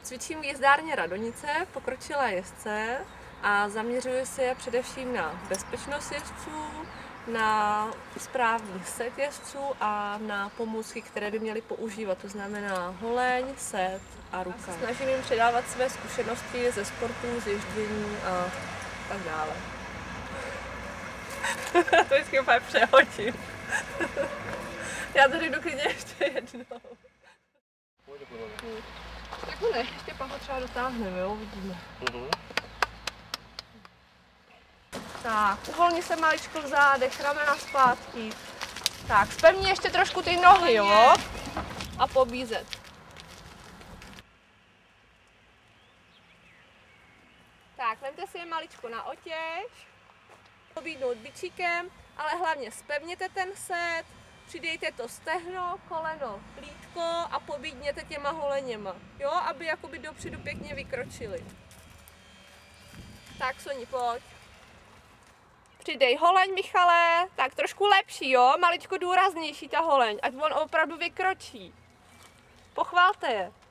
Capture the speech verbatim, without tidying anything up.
Cvičím v jízdárně Radonice, pokročilé jezdce a zaměřuji se především na bezpečnost jezdců, na správný set jezdců a na pomůcky, které by měly používat, to znamená holeň, set a ruka. Já se snažím jim předávat své zkušenosti ze sportu, z ježdění a tak dále. To vždycky úplně přehodím. Já to řeknu klidně ještě jednou. Hmm. Tak ne, ještě pak ho třeba dotáhneme, jo, uvidíme. Uh-huh. Tak, uvolni se maličko v zádech, ramena zpátky. Tak, zpevni ještě trošku ty nohy, jo? A pobízet. Tak, vemte si je maličko na otěž. Pobídnout bičíkem, ale hlavně zpevněte ten set. Přidejte to stehno, koleno, lítko a pobídněte těma holeněma, jo, aby jakoby dopředu pěkně vykročili. Tak, Soni, pojď. Přidej holeň, Michale, tak trošku lepší, jo, maličko důraznější ta holeň, ať on opravdu vykročí. Pochválte je.